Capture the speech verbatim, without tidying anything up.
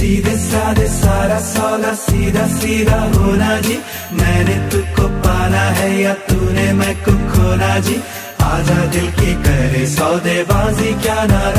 सीधे साधे सारा सौदा सीधा सीधा होना जी, मैंने तुझको पाना है या तूने मैं को खोना जी, आजा दिल की करे सौदेबाजी क्या नारा।